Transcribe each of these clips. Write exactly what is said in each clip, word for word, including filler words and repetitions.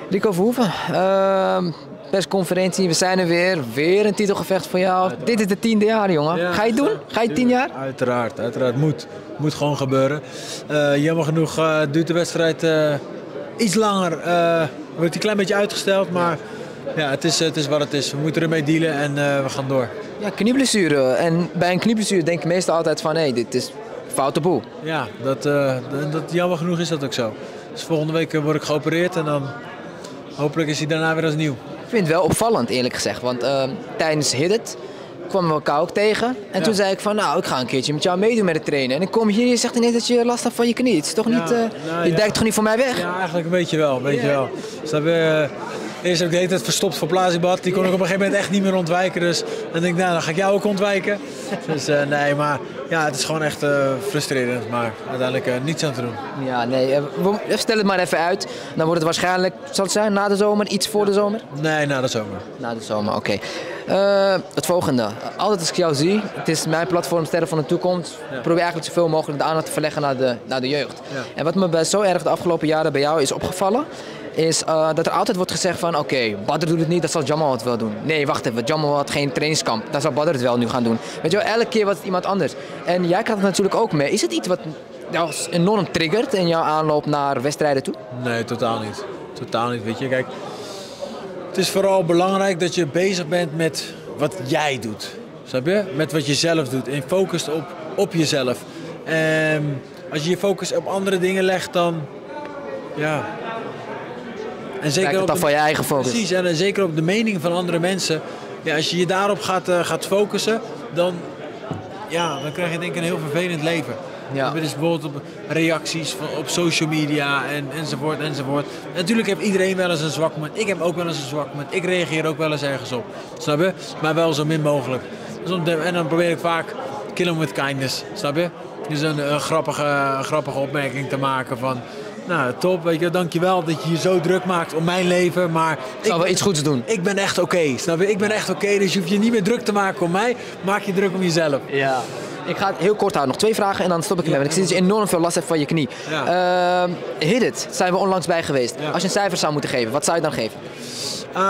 Rico Verhoeven, uh, persconferentie, we zijn er weer. Weer een titelgevecht voor jou. Uiteraard. Dit is de tiende jaar, jongen. Ja, ga je het doen? Ga je tien jaar? Uiteraard, uiteraard. Moet. Moet gewoon gebeuren. Uh, jammer genoeg uh, duurt de wedstrijd uh, iets langer. Uh, wordt een klein beetje uitgesteld, maar ja, het, is, het is wat het is. We moeten ermee dealen en uh, we gaan door. Ja, knieblessure. En bij een knieblessure denk je meestal altijd van, hé, hey, dit is foute boel. Ja, dat, uh, dat, jammer genoeg is dat ook zo. Dus volgende week word ik geopereerd en dan hopelijk is hij daarna weer als nieuw. Ik vind het wel opvallend, eerlijk gezegd. Want uh, tijdens Hit It kwamen we elkaar ook tegen. En ja. toen zei ik van, nou, ik ga een keertje met jou meedoen met het trainen. En ik kom hier en je zegt ineens dat je last hebt van je knie. Het is toch niet, uh, ja, nou, je ja. dijkt toch niet voor mij weg? Ja, eigenlijk een beetje wel. Een beetje yeah. wel. Dus dat we, uh, eerst heb ik de hele tijd verstopt voor Plazibad. Die kon ik op een gegeven moment echt niet meer ontwijken. Dus dan denk ik, nou, dan ga ik jou ook ontwijken. Dus uh, nee, maar ja, het is gewoon echt uh, frustrerend. Maar uiteindelijk uh, niets aan te doen. Ja, nee, uh, stel het maar even uit. Dan wordt het waarschijnlijk, zal het zijn, na de zomer, iets voor de zomer? Nee, na de zomer. Na de zomer, oké. Okay. Uh, het volgende. Altijd als ik jou zie, het is mijn platform Sterren van de Toekomst. Ja. Ik probeer eigenlijk zoveel mogelijk de aandacht te verleggen naar de, naar de jeugd. Ja. En wat me bij zo erg de afgelopen jaren bij jou is opgevallen, is uh, dat er altijd wordt gezegd van, oké, okay, Badr doet het niet, dat zal Jamal het wel doen. Nee, wacht even, Jamal had geen trainingskamp, dat zal Badr het wel nu gaan doen. Weet je wel, elke keer was het iemand anders. En jij krijgt het natuurlijk ook mee. Is het iets wat jou enorm triggert in jouw aanloop naar wedstrijden toe? Nee, totaal niet. Totaal niet, weet je. Kijk, het is vooral belangrijk dat je bezig bent met wat jij doet. Snap je? Met wat je zelf doet. En focust op, op jezelf. En als je je focus op andere dingen legt, dan ja. En zeker het op de, van je eigen focus. Precies, en zeker op de mening van andere mensen. Ja, als je je daarop gaat, uh, gaat focussen, dan, ja, dan krijg je denk ik een heel vervelend leven. Ja. Dus bijvoorbeeld op reacties van, op social media en, enzovoort enzovoort. En natuurlijk heeft iedereen wel eens een zwak moment. Ik heb ook wel eens een zwak moment. Ik reageer ook wel eens ergens op. Snap je? Maar wel zo min mogelijk. Dus en dan probeer ik vaak kill them with kindness. Snap je? Dus een, een, grappige, een grappige opmerking te maken van, nou top, weet je, dankjewel dat je je zo druk maakt om mijn leven, maar ik zal wel iets goeds doen. Ik ben echt oké, okay, snap je? Ik ben echt oké, okay, dus je hoeft je niet meer druk te maken om mij, maak je druk om jezelf. Ja. Ik ga het heel kort houden, nog twee vragen en dan stop ik ermee. Want ik zie dat je enorm veel last hebt van je knie. Ja. Uh, Hit It, zijn we onlangs bij geweest. Ja. Als je een cijfer zou moeten geven, wat zou je dan geven? Uh,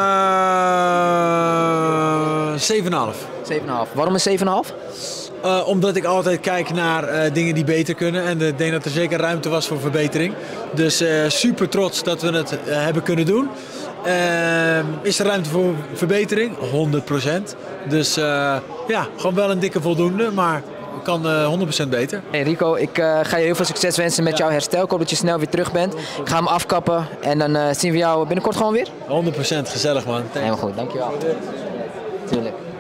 zeven komma vijf. zeven komma vijf. Waarom een zeven komma vijf? Uh, omdat ik altijd kijk naar uh, dingen die beter kunnen. En ik denk dat er zeker ruimte was voor verbetering. Dus uh, super trots dat we het uh, hebben kunnen doen. Uh, is er ruimte voor verbetering? honderd procent. Dus uh, ja, gewoon wel een dikke voldoende. Maar kan uh, honderd procent beter. Hey Rico, ik uh, ga je heel veel succes wensen met ja. jouw herstel. Ik hoop dat je snel weer terug bent. Ik ga hem afkappen en dan uh, zien we jou binnenkort gewoon weer. honderd procent gezellig, man. Helemaal goed, dankjewel. Tuurlijk.